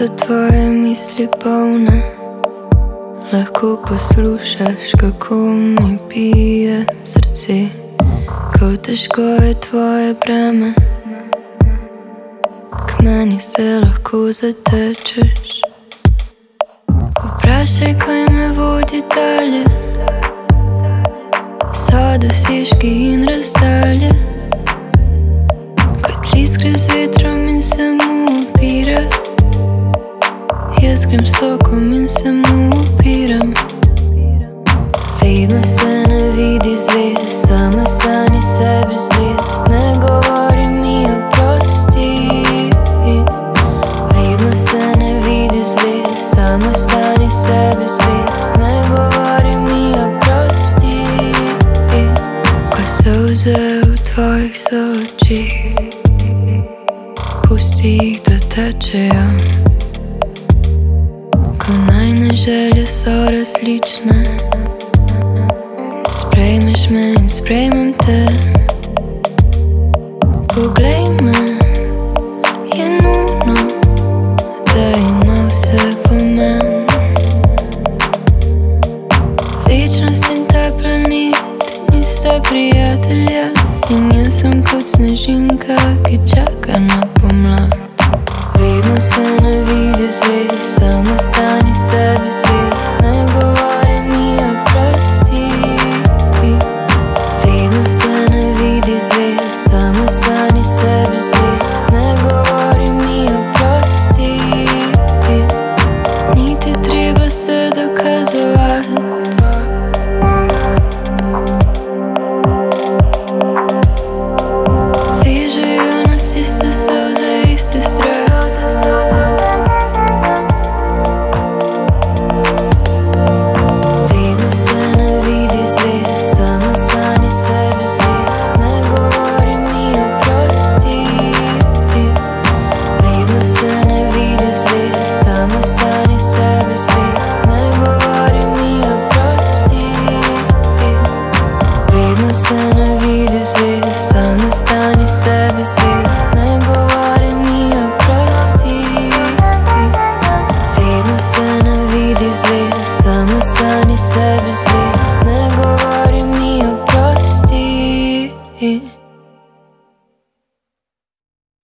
so tvoje misli polne, lahko poslušaš, kako mi pije srce, kako težko je tvoje breme, k meni se lahko zatečeš. Vprašaj, kaj me vodi dalje, so dosežki in razdalje, kot list gre z vetrom in se mu upira. Jaz grem s tokom in se mu upiram. Vedno se ne vidi zvezd, sama sani sebi zvezd, ne govori mi oprosti. Vedno se ne vidi zvezd, sama sani sebi zvezd, ne govori mi oprosti. Ko solze v tvojih sočih, pusti jih, da tečejo. Ko najne želje so različne, sprejmeš me in sprejmem te. Poglej me, je nujno, da ima vse pomen. Večnost in ta planet nista prijatelja, in jaz sem kot snežinka, ki čaka na